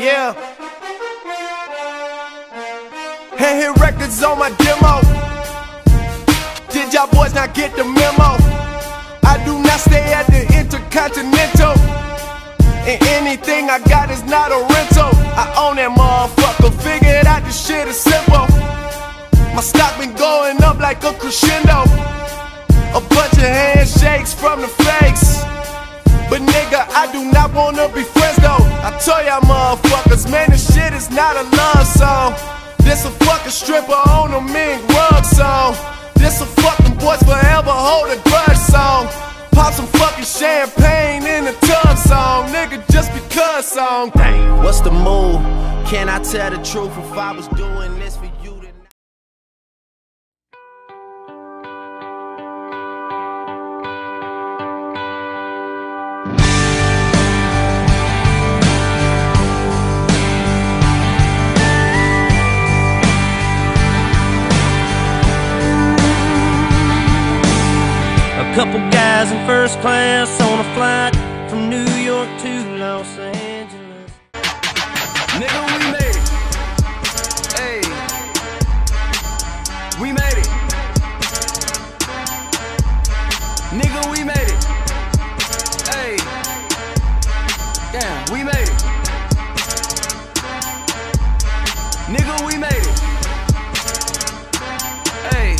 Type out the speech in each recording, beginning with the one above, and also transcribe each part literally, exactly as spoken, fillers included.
Yeah. Hand hit records on my demo. Did y'all boys not get the memo? I do not stay at the Intercontinental, and anything I got is not a rental. I own that motherfucker, figured out this shit is simple. My stock been going up like a crescendo. A bunch of handshakes from the fakes, but nigga, I do not wanna be friends though. I tell y'all motherfuckers, man, this shit is not a love song. This a fucking stripper on a mink rug song. This a fucking boys forever hold a grudge song. Pop some fucking champagne in the tub song. Nigga, just because song. Dang, what's the move? Can I tell the truth if I was doing this for you? Couple guys in first class on a flight from New York to Los Angeles. Nigga, we made it. Hey, we made it. Nigga, we made it. Hey, damn, we made it. Nigga, we made it. Hey.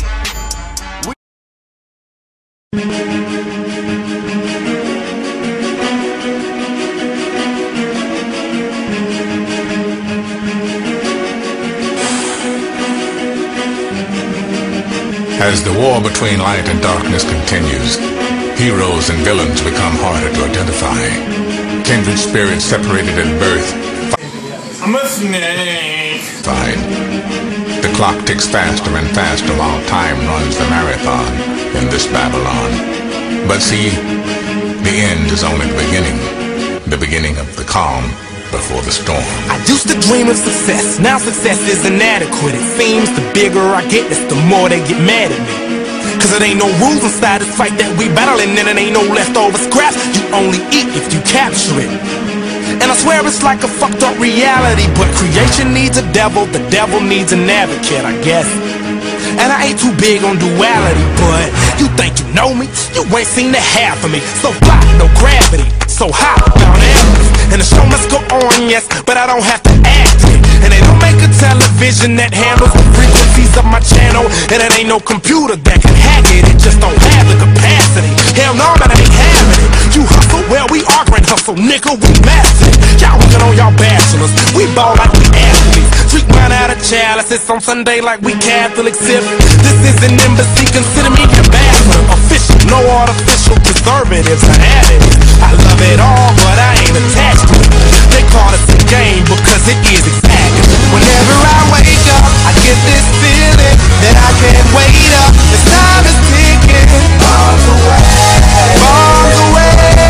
As the war between light and darkness continues, heroes and villains become harder to identify. Kindred spirits separated at birth. I'm a snake. Fine. The clock ticks faster and faster while time runs the marathon in this Babylon. But see, the end is only the beginning. The beginning of the calm before the storm. I used to dream of success, now success is inadequate. It seems the bigger I get, it's the more they get mad at me. Cause it ain't no rules inside this fight that we battling, and it ain't no leftover scraps. You only eat if you capture it. And I swear it's like a fucked up reality, but creation needs a devil, the devil needs an advocate, I guess. And I ain't too big on duality, but you think you know me? You ain't seen the half of me. So fly, no gravity, so high, down Everest. And the show must go on, yes, but I don't have to act it. And they don't make a television that handles the frequencies of my channel. And it ain't no computer that can hack it, it just don't have the capacity. Hell no, but I ain't having it. You hustle, well we arguing hustle, nigga, we massive. Y'all working on y'all bachelors, we ball like we athletes. Drink wine out of chalices on Sunday like we Catholics. If this is an embassy, consider me ambassador. Official, no artificial preservatives or additives. I love it all, but I ain't attached to it. They call us a game because it is exactly. Whenever I wake up, I get this feeling that I can't wait up. This time is ticking, bombs away, bombs away.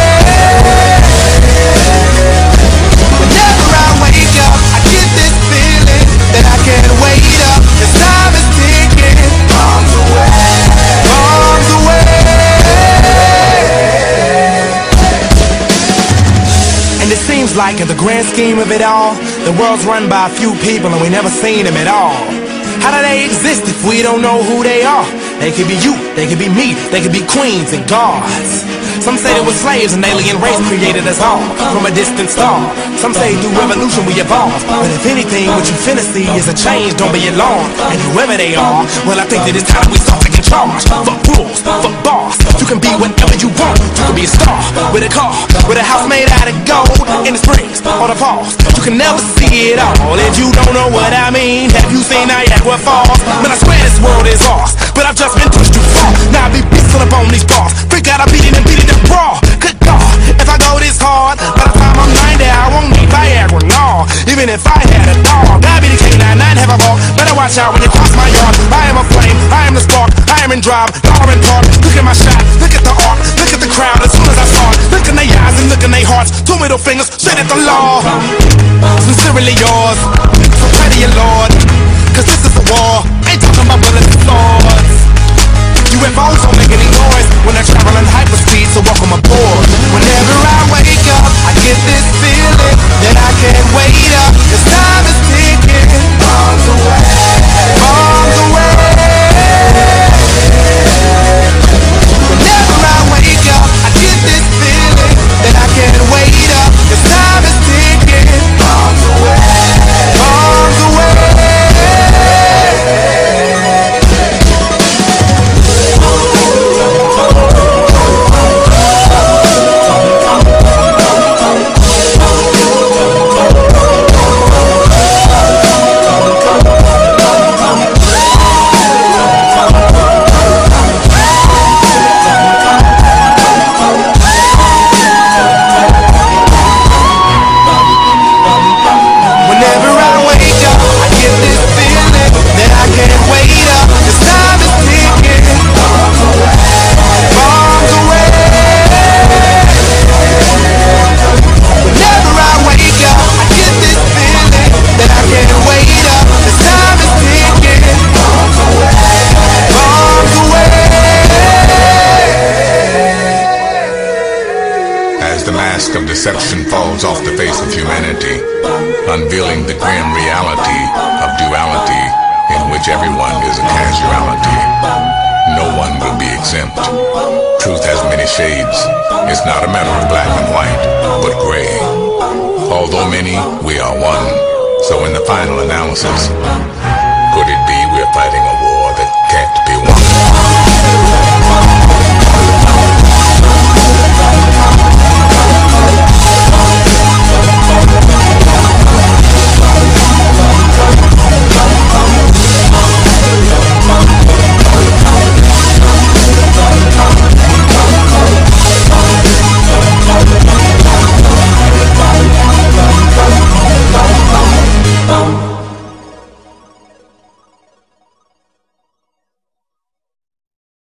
Whenever I wake up, I get this feeling that I can't wait up. This time is ticking, bombs away, bombs away. And it seems like in the grand scheme of it all, the world's run by a few people and we never seen them at all. How do they exist if we don't know who they are? They could be you, they could be me, they could be queens and gods. Some say they were slaves, an alien race created us all from a distant star. Some say through revolution we evolved, but if anything, what you finna see is a change, don't be alarmed. And whoever they are, well I think that it's time we start taking charge. Fuck rules, fuck boss, you can be whatever you want. You can be a star, with a car, with a house made out of gold, in the springs, or the falls. You can never see it all if you don't know what I mean. Have you seen Niagara Falls? Man, I swear this world is ours, but I've just been pushed too far. Now I be pissing up on these bars, freak out, I'm beating and beating and brawl. Good God, if I go this hard, by the time I'm ninety, I won't need Viagra, no. Even if I had a dog, I'd be the K ninety-nine, have a walk. Better watch out when you cross my yard. I am a flame, I am the spark, I am in drive, dollar in park. Look at my shot, look at the art, look at the crowd as soon as I start. Look in their eyes and look in their hearts, two middle fingers, straight at the law. Sincerely yours, so pray to your Lord, cause this is a war, ain't talking about bullets and swords. U F Os don't make any noise when they're traveling hyperspeed, so welcome aboard. Whenever I wake up, I get this feeling that I can't wait up. deception falls off the face of humanity, unveiling the grim reality of duality in which everyone is a casualty. No one will be exempt. Truth has many shades. It's not a matter of black and white, but gray. Although many, we are one. So in the final analysis, could it be we're fighting a